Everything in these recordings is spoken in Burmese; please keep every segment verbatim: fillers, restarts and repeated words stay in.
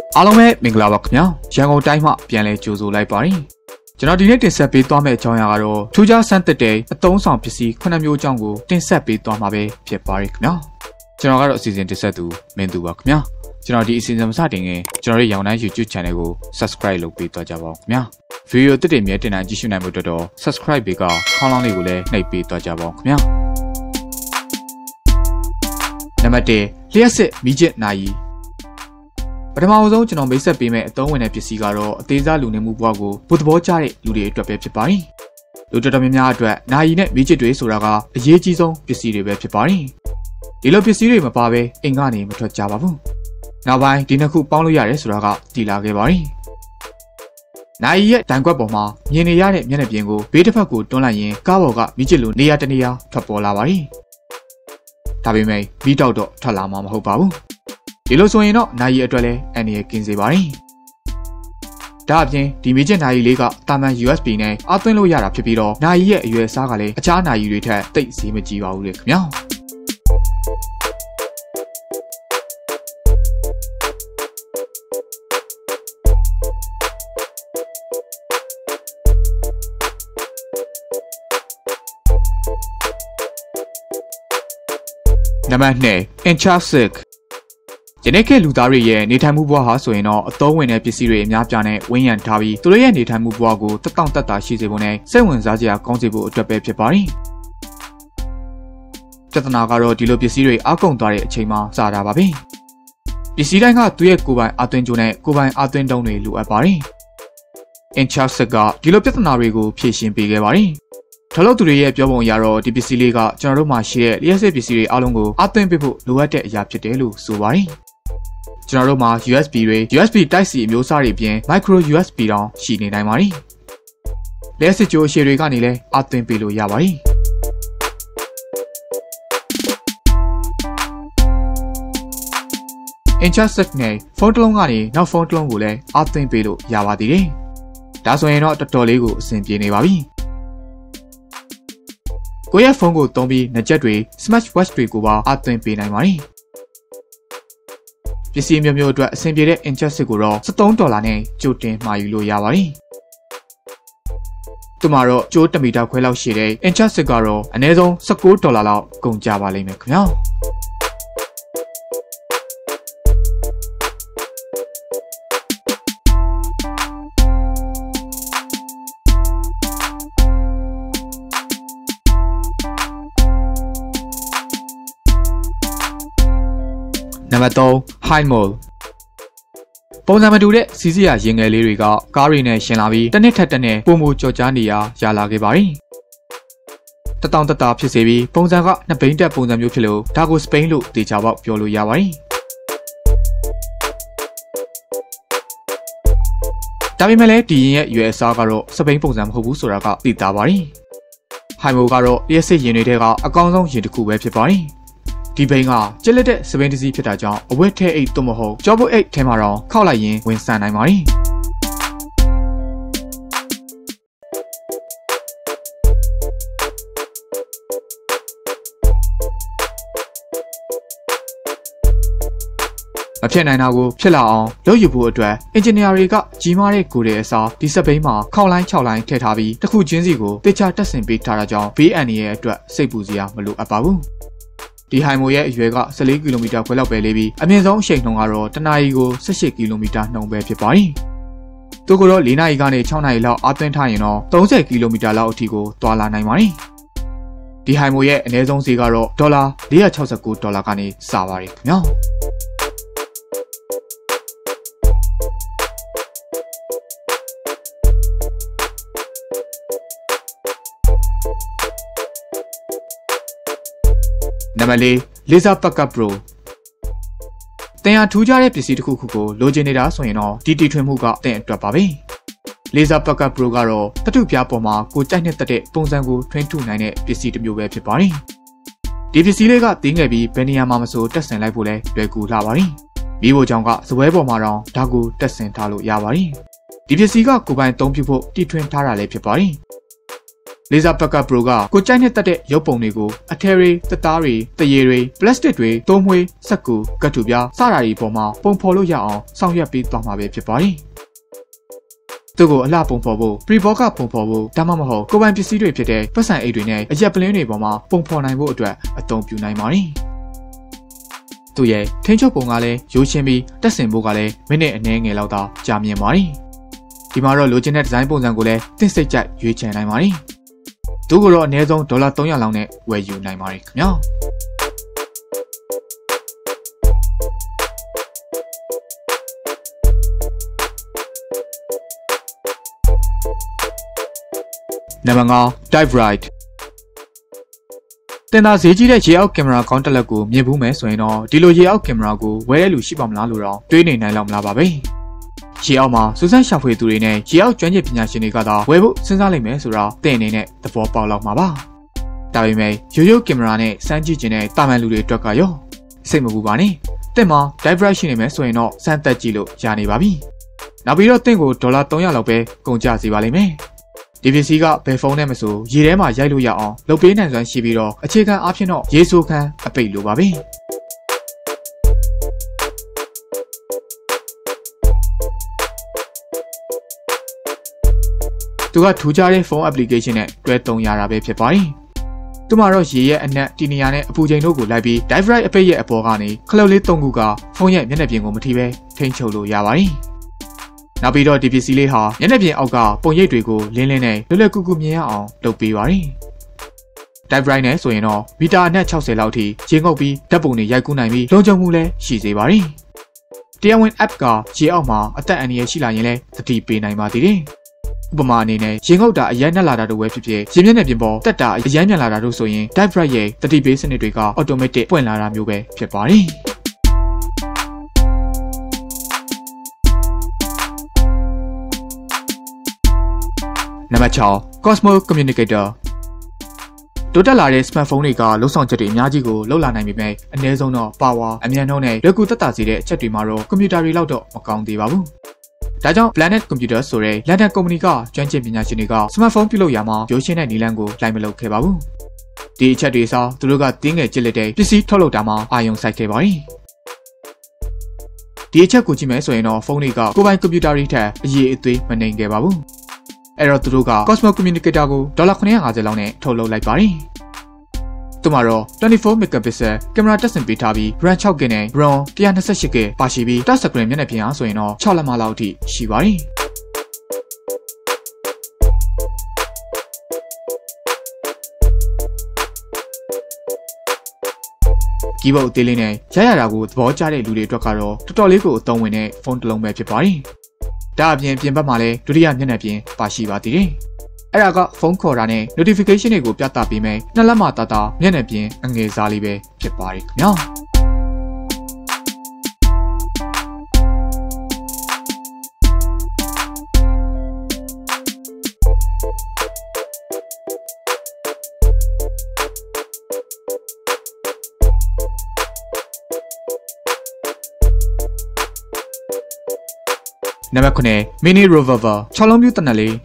အားလုံးပဲမင်္ဂလာပါခင်ဗျာရန်ကုန်တိုင်းမှာပြန်လည်ကြိုဆိုလိုက်ပါတယ်ကျွန်တော်ဒီနေ့တင်ဆက်ပေးသွားမယ့်အကြောင်းအရာကတော့ထူးခြားဆန်းသစ်တဲ့အသုံးဆောင်ပစ္စည်းခုနှစ်မျိုးအကြောင်းကိုတင်ဆက်ပေးသွားမှာပဲဖြစ်ပါတယ်ခင်ဗျာကျွန်တော်ကတော့အစီအစဉ်တင်ဆက်သူမင်းသူပါခင်ဗျာကျွန်တော်ဒီအစီအစဉ်မစတင်ခင်ကျွန်တော်ရဲ့ရောင်တိုင်း YouTube Channel ကို Subscribe လုပ်ပေးသွားကြပါဦးခင်ဗျာဗီဒီယိုတစ်တင်မြဲတင်နိုင်ကြည့်ရှုနိုင်ဖို့အတွက်တော့ Subscribe ဘေကခေါင်းလောင်းလေးကိုလည်းနှိပ်ပေးသွားကြပါဦးခင်ဗျာနံပါတ်oneလျှက်စစ်မီးကျစ်နာရီပထမဆုံးကျွန်တော်မိတ်ဆက်ပေးမယ့်အသုံးဝင်တဲ့ပစ္စည်းကတော့အသေးစားလူနေမှုဘဝကိုဘုသဘောကျတဲ့လူတွေအတွက်ပဲဖြစ်ပါတယ်။လူတော်တော်များများအတွက်နာရီနဲ့မီးကျစ်တွေဆိုတာကအရေးကြီးဆုံးပစ္စည်းတွေပဲဖြစ်ပါတယ်။ဒီလိုပစ္စည်းတွေမပါဘဲအိမ်ကနေမထွက်ကြပါဘူး။နောက်ပိုင်းဒီနှစ်ခုပေါင်းလို့ရတယ်ဆိုတာကတည်လာခဲ့ပါတယ်။နာရီရဲ့ဒဏ်ကွက်ပေါ်မှာမြင်နေရတဲ့မျက်နှာပြင်ကိုဘေးတစ်ဖက်ကိုတွန်းလိုက်ရင်ကားပေါ်ကမီးကျစ်လိုနေရာတနေရာထွက်ပေါ်လာပါတယ်။ဒါပေမဲ့မီးတောက်တော့ထွက်လာမှာမဟုတ်ပါဘူး။ဒီလိုဆိုရင်တော့နာရီအတွက်လည်းအန်ဒီရဲ့ကင်းစေပါတယ်။ဒါအပြင်ဒီမီးကျစ်နာရီလေးကတာမန် U S B နဲ့အသွင်းလို့ရတာဖြစ်ပြီးတော့နာရီရဲ့အရွယ်အစားကလည်းအခြားနာရီတွေထက်သိပ်ဈေးမကြီးပါဘူးလေခင်ဗျာ။နံပါတ်two Enchasticယနေ့ခေတ်လူသားတွေရဲ့နေထိုင်မှုဘဝဟာဆိုရင်တော့အသုံးဝင်တဲ့ပစ္စည်းတွေအများပြားနဲ့ဝန်းရံထားပြီးသူတို့ရဲ့နေထိုင်မှုဘဝကိုတက်တောင့်တက်တာရှိစေဖို့နဲ့စိတ်ဝင်စားစရာကောင်းစေဖို့အတွက်ပဲဖြစ်ပါတယ်။ပြဿနာကတော့ဒီလိုပစ္စည်းတွေအကုန်သွားတဲ့အချိန်မှာစတာပါပဲ။ပစ္စည်းတိုင်းကသူ့ရဲ့ကိုယ်ပိုင်အသွင်ကြိုးနဲ့ကိုယ်ပိုင်အသွင်တုံးတွေလိုအပ်ပါတယ်။ Enchastic ကဒီလိုပြဿနာတွေကိုဖြေရှင်းပေးခဲ့ပါတယ်။ထောက်လို့သူတွေရဲ့ပြောပုံအရတော့ဒီပစ္စည်းလေးကကျွန်တော်တို့မှာရှိတဲ့လျှက်စစ်ပစ္စည်းတွေအားလုံးကိုအသွင်ပေးဖို့လိုအပ်တဲ့အရာဖြစ်တယ်လို့ဆိုပါတယ်။ကျွန်တော်တို့မှာ U S B တွေ U S B Type C အမျိုးအစားတွေပြင် Micro U S B တောင်ရှိနေနိုင်ပါတယ်။လျှက်စစ်ကြိုးအရှည်တွေကနေလည်းအသွင်ပေးလို့ရပါတယ်။ Enchastic နဲ့ဖုန်းတစ်လုံးကနေနောက်ဖုန်းတစ်လုံးကိုလည်းအသွင်ပေးလို့ရပါသေးတယ်။ဒါဆိုရင်တော့တော်တော်လေးကိုအဆင်ပြေနေပါပြီ။ကိုယ့်ရဲ့ဖုန်းကိုသုံးပြီးငကြက်တွေ Smart Watch တွေကိုပါအသွင်ပေးနိုင်ပါတယ်။ပစ္စည်းမျိုးမျိုးအတွက်အဆင်ပြေတဲ့ Enchastic ကိုတော့sevenဒေါ်လာနဲ့ကြိုတင်မှာယူလို့ရပါတယ်။သူမှာတော့ကျိုးတစ်မီတာခွဲလောက်ရှိတဲ့ Enchastic ကတော့အနည်းဆုံးnineteenဒေါ်လာလောက်ကုန်ကြပါလိမ့်မယ်ခင်ဗျာ။နံပါတ်three High Mall ပုံစံမတူတဲ့စီးစီးရရင်ငယ်လေးတွေကကားတွေနဲ့ရှင်လာပြီးတစ်နှစ်ထက်တစ်နှစ်ပုံမူကြော်ကြားနေရရလာခဲ့ပါတယ်။တတောင်တတာဖြစ်စေပြီးပုံစံကနှစ်ဘိန်းတက်ပုံစံမျိုးဖြစ်လို့ဒါကိုစပိန်လို့တေချာပေါက်ပြောလို့ရပါတယ်။ဒါပေမဲ့လည်းဒီရင်ရဲ့ရွယ်အစားကတော့စပိန်ပုံစံမဟုတ်ဘူးဆိုတာကသိတာပါတယ်။ High Mallကတော့လျှက်စစ်ရင်တွေထဲကအကောင်းဆုံးရင်တစ်ခုပဲဖြစ်ပါတယ်။ဒီဘိန်းကကျက်လက်တဲ့စပိန်တစီဖြစ်တာကြောင့်အဝတ်ထဲအိတ်သို့မဟုတ်ကြောပုတ်အိတ်ထဲမှာတော့ခောက်လိုက်ရင်ဝင်ဆန်နိုင်ပါတယ်မဖြစ်နိုင်တာကိုဖြစ်လာအောင်လုပ်ယူဖို့အတွက်အင်ဂျင်နီယာတွေကကြီးမားတဲ့ကိုယ်ရဲ့အစားဒီစပိန်မှာခောက်လိုင်း၆လိုင်းထည့်ထားပြီးတစ်ခုချင်းစီကိုတေချာတက်ဆင်ပေးထားတာကြောင့်ဘေးအန္တရာယ်အတွက်စိတ်ပူစရာမလိုအပ်ပါဘူးဒီဟိုင်မိုရဲ့အရွယ်ကfourteenကီလိုမီတာခွဲလောက်ပဲလေးပြီးအမြင့်ဆုံးအရှိန်နှုန်းကတော့တစ်နာရီကိုeighteenကီလိုမီတာနှုန်းပဲဖြစ်ပါတယ်။သူကတော့fourနာရီကနေsixနာရီလောက်အသွင်းထားရင်တော့thirtyကီလိုမီတာလောက်အထိကိုတွာလာနိုင်ပါတယ်။ဒီဟိုင်မိုရဲ့အနည်းဆုံးဈေးကတော့ဒေါ်လာfour hundred sixty-nineဒေါ်လာကနေစပါတယ်ခင်ဗျာ။နံပါတ်four Laser Backup Pro တင်ရထူးခြားတဲ့ပစ္စည်းတစ်ခုခုကိုလိုချင်နေတာဆိုရင်တော့ဒီတီထွင်မှုကတင်အတွက်ပါပဲ။ Laser Backup Pro ကတော့တတုပြားပေါ်မှာကိုကြိုက်နေတဲ့တဲ့ပုံစံကိုထွင်းထုနိုင်တဲ့ပစ္စည်းတစ်မျိုးပဲဖြစ်ပါတယ်။ဒီပစ္စည်းလေးကတင်းငယ်ပြီးဘယ်နေရာမှာမဆိုတက်ဆင်လိုက်ဖို့လဲလွယ်ကူလာပါတယ်။မိဖို့ကြောင့်ကစပွဲပေါ်မှာတော့ဒါကိုတက်ဆင်ထားလို့ရပါတယ်။ဒီပစ္စည်းကကိုယ်ပိုင်အသုံးပြုဖို့တီထွင်ထားတာလည်းဖြစ်ပါတယ်။ Laser Packer Pro ကကိုကြိုက်နဲ့တက်တဲ့ရုပ်ပုံတွေကိုအထည်တွေတက်သားတွေတရေတွေပလတ်စတစ်တွေသုံးမွှေးစက်ကူကတ်တူပြားစတာတွေပေါ်မှာပုံဖော်လို့ရအောင်ဆောင်ရွက်ပေးသွားမှာပဲဖြစ်ပါတယ်။သူကိုအလှပုံဖော်ဖို့ pre-board ကပုံဖော်ဖို့ဒါမှမဟုတ်ကိုယ်ပိုင်ပစ္စည်းတွေဖြစ်တဲ့ပတ်စံအိတ်တွေနဲ့အရက်ပလင်းတွေပေါ်မှာပုံဖော်နိုင်ဖို့အတွက်အသုံးပြုနိုင်ပါတယ်။သူရဲ့ထင်းချုပ်ပုံကလည်းရိုးရှင်းပြီးတက်ဆင်ဖို့ကလည်းမိနစ်အနည်းငယ်လောက်သာကြာမြင့်ပါတယ်။ဒီမှာတော့လိုချင်တဲ့ဒီဇိုင်းပုံစံကိုလည်းသင့်စိတ်ကြိုက်ရွေးချယ်နိုင်ပါတယ်။သူကတော့အနည်းဆုံးဒေါ်လာသုံးရာလောက်နဲ့ဝယ်ယူနိုင်ပါတယ်ခင်ဗျာနံပါတ် ၅ Dive Right တင်တာဈေးကြီးတဲ့ရေအောက်ကင်မရာကောင်းတစ်လက်ကိုမြင်ဘူးမယ်ဆိုရင်တော့ဒီလိုရေအောက်ကင်မရာကိုဝယ်တဲ့လူရှိပါမလားလို့တော့တွေးနေနိုင်လောက်မလားပါပဲရေအောက်မှာစူးစမ်းရှာဖွေသူတွေနဲ့ရေအောက်ကျွမ်းကျင်ပညာရှင်တွေကသာဝယ်ဖို့စဉ်းစားလိမ့်မယ်ဆိုတော့တဲ့အနေနဲ့သဘောပေါက်လောက်မှာပါဒါပေမဲ့ရိုးရိုးကင်မရာနဲ့စမ်းကြည့်ခြင်းနဲ့တာမန်လူတွေအတွက်ကရောစိတ်မပူပါနဲ့တင်မှာ Dive Right ရှိနေမယ်ဆိုရင်တော့စမ်းသက်ကြည့်လို့ရနေပါပြီနောက်ပြီးတော့တင့်ကိုဒေါ်လာသုံးရာလောက်ပဲကုန်ကျစေပါလိမ့်မယ်ဒီပစ္စည်းကဘယ်ဖုန်းနဲ့မဆိုရေထဲမှာရိုက်လို့ရအောင်လုပ်ပေးနိုင်စွမ်းရှိပြီးတော့အခြေခံအားဖြင့်တော့ရေဆိုးခန်းအပိတ်လိုပါပဲသူကထူးခြားတဲ့ဖုန်း application နဲ့တွဲသုံးရတာပဲဖြစ်ပါတယ်။သူမှာတော့ရေရဲ့အနက်တီနီယာနဲ့အပူချိန်တို့ကိုလိုက်ပြီး Dive Right အပိတ်ရဲ့အပေါ်ကနေခလုတ်လေးသုံးခုကဖုန်းရဲ့မျက်နှာပြင်ကိုမထိပဲထိန်းချုပ်လို့ရပါတယ်။နောက်ပြီးတော့ဒီပစ္စည်းလေးဟာမျက်နှာပြင်အောက်ကပုံရိပ်တွေကိုလင်းလင်းနဲ့လွယ်လွယ်ကူကူမြင်ရအောင်လုပ်ပေးပါတယ်။ Dive Right နဲ့ဆိုရင်တော့မီတာအနက်၆၀လောက်ထိရေငုပ်ပြီးဓာတ်ပုံတွေရိုက်ကူးနိုင်ပြီးလုံခြုံမှုလည်းရှိစေပါတယ်။တရားဝင် app ကရေအောက်မှာအသက်အန္တရာယ်ရှိလာရင်လည်းသတိပေးနိုင်ပါသေးတယ်။ဥပမာအနေနဲ့ရေငုပ်တာအရန်နဲ့လာတာတို့ပဲဖြစ်ဖြစ်ရေမျက်နှာပြင်ပေါ်တက်တာအရန်မြန်လာတာတို့ဆိုရင် Dive Right ရဲ့သတိပေးစနစ်တွေက automatic ပွင့်လာတာမျိုးပဲဖြစ်ပါတယ်နံပါတ် ၆ Cosmo Communicator တိုးတက်လာတဲ့ smartphone တွေကလုံဆောင်ချက်တွေအများကြီးကိုလောက်လာနိုင်ပေမဲ့အနည်းဆုံးတော့ power အမြန်နှုန်းနဲ့လွယ်ကူသက်သာစေတဲ့အချက်တွေမှာတော့ computer တွေလောက်တော့မကောင်းသေးပါဘူးဒါကြောင့် Planet Computer ဆိုတဲ့ London ကုမ္ပဏီကကျွမ်းကျင်ပညာရှင်တွေက smartphone ပြုလုပ်ရာမှာရိုးရှင်းတဲ့နည်းလမ်းကိုလိုက်မလုပ်ခဲ့ပါဘူး။ဒီအချက်တွေအစားသူတို့ကတင်းငယ်ကျစ်လက်တဲ့ပစ္စည်းထုတ်လုပ်တာမှာအာရုံစိုက်ခဲ့ပါတယ်။ဒီအချက်ကိုကြည့်မယ်ဆိုရင်တော့ဖုန်းတွေကကိုယ်ပိုင်ကွန်ပျူတာတွေထက်အရေးအသွေးမနိုင်ခဲ့ပါဘူး။အဲ့တော့သူတို့က Cosmo Communicator ကိုဒေါ်လာခုနှစ်ရာ၅၀လောက်နဲ့ထုတ်လုပ်လိုက်ပါတယ်။သူမှာတော့twenty-four megapixel ကင်မရာတက်ဆင်ပေးထားပြီး RAM six gig နဲ့ ROM one twenty-eight gig ပါရှိပြီး touch screen မျက်နှာပြင်အားဆိုရင်တော့sixလက်မလောက်အထိရှိပါတယ်။ကီးဘုတ်အသေးလေးနဲ့ရရတာကိုသဘောကျတဲ့လူတွေအတွက်ကတော့တော်တော်လေးကိုအသုံးဝင်တဲ့ဖုန်းတစ်လုံးပဲဖြစ်ပါတယ်။ဒါအပြင်ပြင်ဘက်မှာလည်းဒုတိယမျက်နှာပြင်ပါရှိပါသေးတယ်။အဲ့ဒါကဖုန်းခေါ်တာနဲ့ notification တွေကိုပြသပေးမယ်နှစ်လက်မှတာတာမျက်နှာပြင်အငယ်စားလေးပဲဖြစ်ပါတယ်ခင်ဗျာနံပါတ် ၇ Mini Revolver ၆လုံးပြူတနက်လေး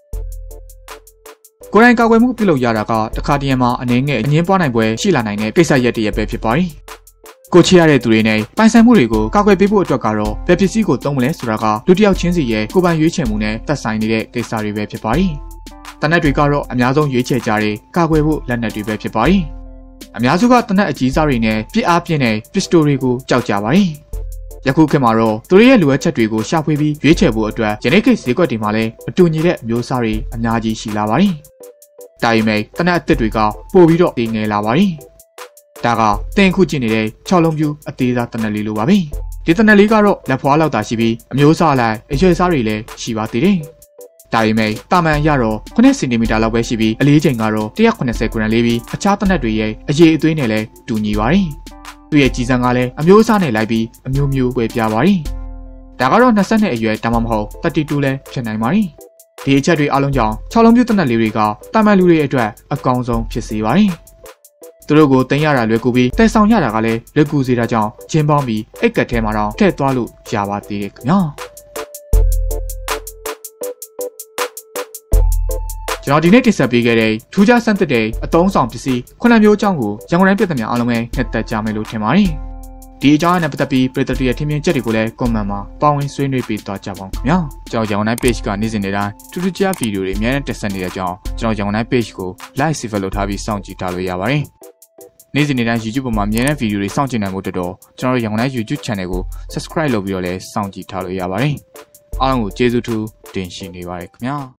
ကိုယ်တိုင်ကာကွယ်မှုပြုလုပ်ရတာကတခါတည်းမှာအနေငယ်အငင်းပွားနိုင်ပွဲရှိလာနိုင်တဲ့ကိစ္စရက်တည်းပဲဖြစ်ပါတယ်။ကိုချရတဲ့သူတွေနဲ့ပိုင်ဆိုင်မှုတွေကိုကာကွယ်ပေးဖို့အတွက်ကတော့ဘယ်ပစ္စည်းကိုသုံးမလဲဆိုတာကလူတစ်ယောက်ချင်းစီရဲ့ကိုယ်ပိုင်ရွေးချယ်မှုနဲ့သက်ဆိုင်နေတဲ့ကိစ္စတွေပဲဖြစ်ပါတယ်။တနက်တွေကတော့အများဆုံးရွေးချယ်ကြတဲ့ကာကွယ်ဖို့လက်နက်တွေပဲဖြစ်ပါတယ်။အများစုကတနက်အကြီးစားတွေနဲ့ပြစ်အားပြင်းတဲ့ပစ္စတိုတွေကိုကြောက်ကြပါတယ်။ယခုခေတ်မှာတော့သူတို့ရဲ့လိုအပ်ချက်တွေကိုရှာဖွေပြီးရွေးချယ်ဖို့အတွက်ယနေ့ခေတ်ဈေးကွက်တွေမှာလည်းမတူညီတဲ့အမျိုးအစားတွေအများကြီးရှိလာပါတယ်။ဒါပေမဲ့တနက်အသစ်တွေကပို့ပြီးတော့တည်ငယ်လာပါတယ်။ဒါကတင်ခုကြည့်နေတဲ့၆လုံးပြူအသေးစားတနက်လေးလိုပါပဲ။ဒီတနက်လေးကတော့လက်ဖွားလောက်သာရှိပြီးအမျိုးအစားလိုက်အရွယ်စားတွေလည်းရှိပါသေးတယ်။ဒါပေမဲ့တာမန်ရတော့nineစင်တီမီတာလောက်ပဲရှိပြီးအလေးချိန်ကတော့one hundred eightyဂရမ်လေးပြီးအခြားတနက်တွေရဲ့အရေးအသွေးနဲ့လည်းတူညီပါတယ်။သူ့ရဲ့ကြီးစံကလည်းအမျိုးအစားနဲ့လိုက်ပြီးအမျိုးမျိုးကွဲပြားပါတယ်။ဒါကတော့twentyနှစ်အရွယ်ဒါမှမဟုတ်thirty-twoလည်းဖြစ်နိုင်ပါတယ်။ဒီအချက်တွေအလုံးကြောင့်၆လုံးပြတနက်လေးတွေကတာမန်လူတွေအတွက်အကောင်းဆုံးဖြစ်စေပါတယ်။သူတို့ကိုတင်ရတာလွယ်ကူပြီးတိုက်ဆောင်ရတာကလည်းလွယ်ကူစေတာကြောင့်ဂျင်းပေါင်းပြီးအိတ်ကတ်ထဲမှာတော့ထည့်သွားလို့ရပါသေးတယ်ခင်ဗျာ။ကျွန်တော်ဒီနေ့တင်ဆက်ပေးခဲ့တဲ့ထူးခြားဆန်းသစ်တဲ့အသုံးဆောင်ပစ္စည်းခုနှစ်မျိုးအကြောင်းကိုရန်ကုန်တိုင်းပြည်သူများအားလုံးပဲနှစ်သက်ကြမယ်လို့ထင်ပါတယ်။ဒီအကြောင်းအရာနဲ့ပတ်သက်ပြီးပြည်သူတွေရဲ့ထင်မြင်ချက်တွေကိုလည်း comment မှာပါဝင်ဆွေးနွေးပေးသွားကြပါဦးခင်ဗျာ။ကျွန်တော်ရန်ကုန်တိုင်း page ကနေ့စဉ်နေ့တိုင်းထူးထူးခြားဗီဒီယိုတွေအများနဲ့တက်ဆက်နေတဲ့အကြောင်းကျွန်တော်ရန်ကုန်တိုင်း page ကို like save လုပ်ထားပြီးစောင့်ကြည့်ထားလို့ရပါတယ်။နေ့စဉ်နေ့တိုင်း YouTube ပေါ်မှာအများနဲ့ဗီဒီယိုတွေစောင့်ကြည့်နိုင်ဖို့တော်ကျွန်တော်ရန်ကုန်တိုင်း YouTube channel ကို subscribe လုပ်ပြီးတော့လည်းစောင့်ကြည့်ထားလို့ရပါတယ်။အားလုံးကိုကျေးဇူးထူးတင်ရှိနေပါတယ်ခင်ဗျာ။